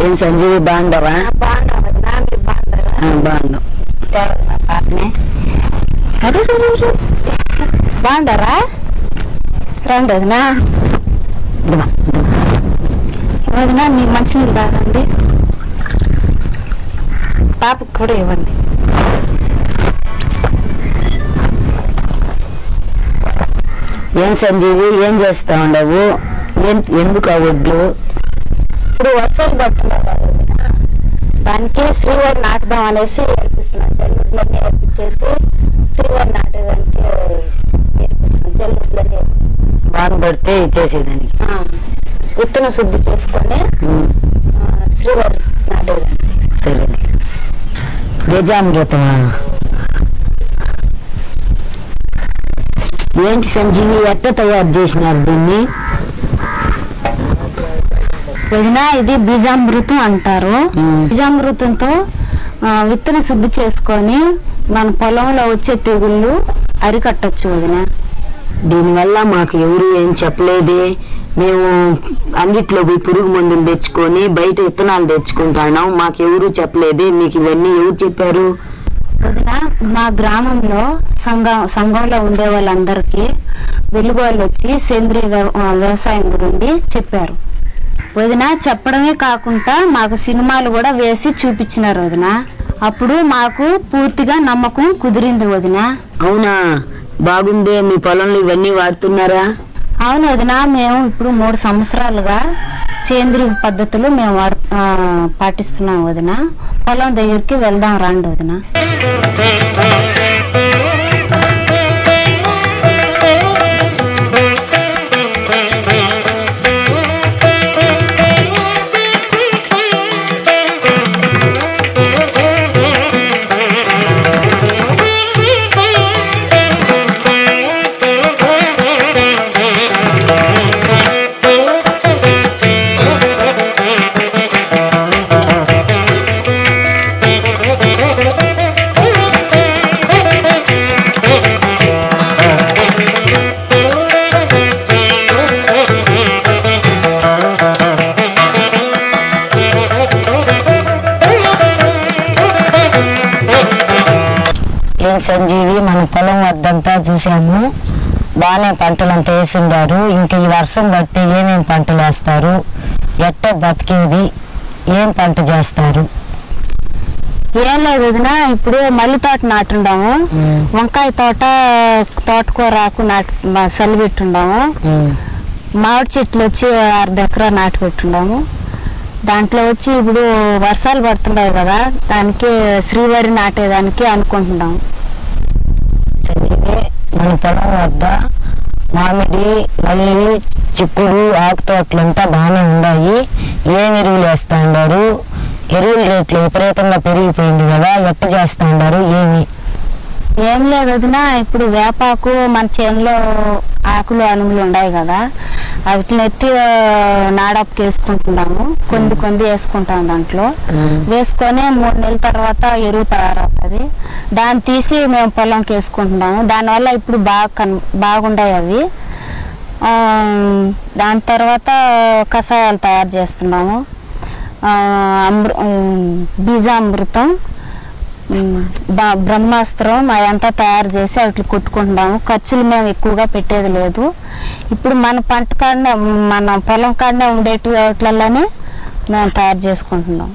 ఏం సంజీవి బాగుండవా? బాగున్నాం. బాగుండరా? రండి వదినా. వదినా మీ మంచినీళ్ళు తాగండి, పాపకు కూడా ఇవ్వండి. ఏం సంజీవి ఏం చేస్తా ఉండవు? ఎందుకు ఆ ఒడ్లు? ఇప్పుడు వర్షాలు పడుతున్నారు కదా, దానికి శ్రీవారి నాటుదాం అనేసి నేర్పిస్తున్నాం. జల్లుడ్లన్నీ నేర్పించేసి శ్రీవారి నాటేదానికి నేర్పిస్తున్నాం. జల్లుడ్లన్నీ వాన పడితే ఇచ్చేసేదానికి విత్తనం శుద్ధి చేసుకొని శ్రీవారి నాటేదానికి. సరే. బీజామృతమా? ఏంటి సంజీవి ఎట్ట తయారు చేసినారు దీన్ని? వదినా ఇది బీజామృతం అంటారు. బీజామృతంతో విత్తనం శుద్ధి చేసుకొని మన పొలంలో వచ్చే తెగుళ్ళు అరికట్టచ్చు వదిన. దీనివల్ల మాకు ఎవరు ఏం చెప్పలేదే. మేము అంగిట్లో పోయి పురుగు మందులు తెచ్చుకొని బయట విత్తనాలు తెచ్చుకుంటున్నాం. మాకెవరు చెప్పలేదే. మీకు ఇవన్నీ ఎవరు చెప్పారు? వదిన మా గ్రామంలో సంఘంలో ఉండే వాళ్ళందరికీ వెలుగు వాళ్ళు వచ్చి సేంద్రీయ వ్యవసాయం గురించి చెప్పారు వదిన. చెప్పడమే కాకుండా మాకు సినిమాలు కూడా వేసి చూపించినారు వదిన. అప్పుడు మాకు పూర్తిగా నమ్మకం కుదిరింది వదిన. అవునా? బాగుందే. మీ పొలంలో ఇవన్నీ వాడుతున్నారా? అవును వదిన, మేము ఇప్పుడు 3 సంవత్సరాలుగా సేంద్రీయ పద్ధతులు మేము పాటిస్తున్నాం వదిన. పొలం దగ్గరికి వెళ్దాం రండి వదిన. సంజీవి మన పొలం వద్దంతా చూసాము. బాగానే పంటలంతా వేసిండారు. ఇంకా ఈ వర్షం బట్టి ఏమేం పంటలు వేస్తారు? ఎట్ట బతికేది? ఏం పంట చేస్తారు? ఏం లేదు వదిన, ఇప్పుడు మల్లి తోట నాటుండాము, వంకాయ తోటకూర ఆకు చల్లి పెట్టుండాము, మామిడి చెట్లు వచ్చి 1/2 ఎకరా నాటు పెట్టుండాము. దాంట్లో వచ్చి ఇప్పుడు వర్షాలు పడుతున్నాయి కదా, దానికి శ్రీవారి నాటేదానికి అనుకుంటున్నాము. సంజీవి మన పొలం వద్ద మామిడి, మల్లి, చిక్కుడు, ఆకు తోటలంతా బాగానే ఉన్నాయి. ఏం ఎరువులు వేస్తా ఉన్నారు? ఎరువుల రేట్లు విపరీతంగా పెరిగిపోయింది కదా, ఎట్ట చేస్తా ఉన్నారు? ఏం లేదు వదిన, ఇప్పుడు వేపాకు మన చేనులో ఆకులు అనుములు ఉన్నాయి కదా, వాటిని ఎత్తి నాడప్పుకి వేసుకుంటున్నాము. కొంది వేసుకుంటాం. దాంట్లో వేసుకొని 3 నెలల తర్వాత ఎరువు తయారవుతుంది. దాన్ని తీసి మేము పొలంకి వేసుకుంటున్నాము. దానివల్ల ఇప్పుడు బాగుండాయి అవి. దాని తర్వాత కషాయాలు తయారు చేస్తున్నాము. బీజామృతం, బ్రహ్మాస్త్రం అదంతా తయారు చేసి వాటిని కొట్టుకుంటున్నాము. ఖర్చులు మేము ఎక్కువగా పెట్టేది లేదు. ఇప్పుడు మన పంట కాడనే, మన పొలం కాడనే ఉండేటి వాటిలలోనే మేము తయారు చేసుకుంటున్నాము.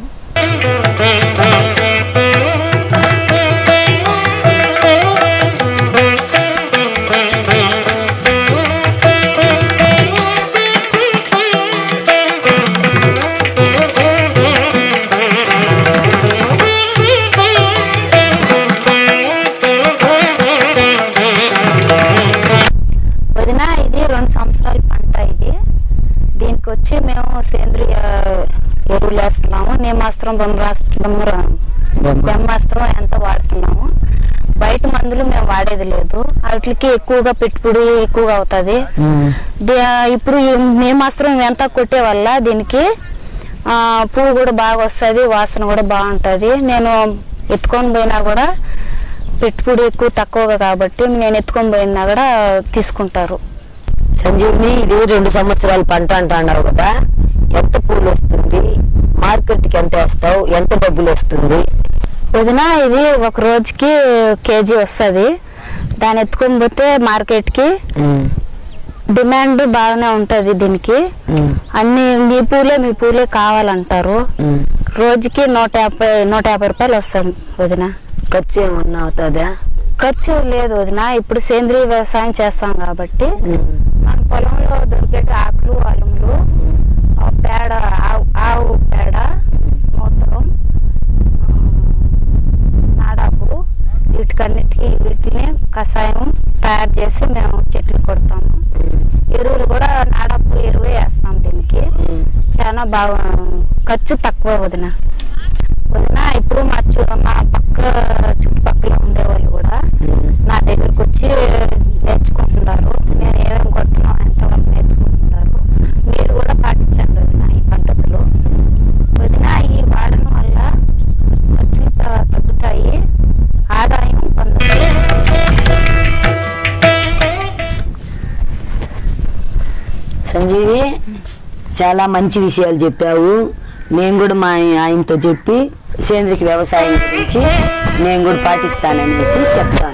ఇది 2 సంవత్సరాల పంట. ఇది దీనికి వచ్చి మేము సేంద్రియ ఎరువులు వేస్తున్నాము. నేమాస్త్రం, బ్రహ్మాస్త్రం ఎంత వాడుతున్నాము. బయట మందులు మేము వాడేది లేదు. వాటికి ఎక్కువగా పెట్టుబడి ఎక్కువగా అవుతుంది. ఇప్పుడు నేమాస్త్రం ఎంత కొట్టే వల్ల దీనికి పువ్వు కూడా బాగా వస్తుంది, వాసన కూడా బాగుంటుంది. నేను ఎత్తుకొని పోయినా కూడా పెట్టుబడి ఎక్కువ తక్కువగా కాబట్టి నేను ఎత్తుకొని పోయినా కూడా తీసుకుంటారు. సంజీవిని ఇది 2 సంవత్సరాల పంట అంటున్నావు కదా, ఎంత పూలు వస్తుంది? మార్కెట్కి ఎంత వేస్తావు, ఎంత డబ్బులు వస్తుంది? వదిన ఇది ఒక రోజుకి కేజీ వస్తుంది. దాన్ని ఎత్తుకొని పోతే మార్కెట్కి డిమాండ్ బాగానే ఉంటుంది. దీనికి అన్ని మీ పూలే కావాలంటారు. రోజుకి 150 రూపాయలు వస్తుంది వదిన. ఖర్చు ఏమన్నా అవుతుందా? ఖర్చు లేదు వదిన. ఇప్పుడు సేంద్రీయ వ్యవసాయం చేస్తాం కాబట్టి మన పొలంలో దొరికే ఆకులు, అలుములు, పేడ, ఆవు పేడ, మూత్రం, నాడాపు, వీటిని కషాయం తయారు చేసి మేము చెట్లు కొడతాము. ఎరువులు కూడా నాడాపు ఎరువే వేస్తాం. దీనికి చాలా బాగా ఖర్చు తక్కువ వదిన. ఇప్పుడు మా పక్క చుట్టుపక్కల ఉండేవాళ్ళు కూడా నా దగ్గరకు వచ్చి నేర్చుకుంటున్నారు. నేను ఏమేమి కొడుతున్నావు ఎంతవరకు నేర్చుకుంటున్నారు. మీరు కూడా పాటించండి వదిన ఈ పద్ధతులు. వదిన ఈ వాడడం వల్ల ఖర్చులు తగ్గుతాయి, ఆదాయం పొందుతాయి. సంజీవి, చాలా మంచి విషయాలు చెప్పావు. నేను కూడా మా ఆయనతో చెప్పి సేంద్రియ వ్యవసాయం గురించి నేను కూడా పాటిస్తాననేసి చెప్తాను.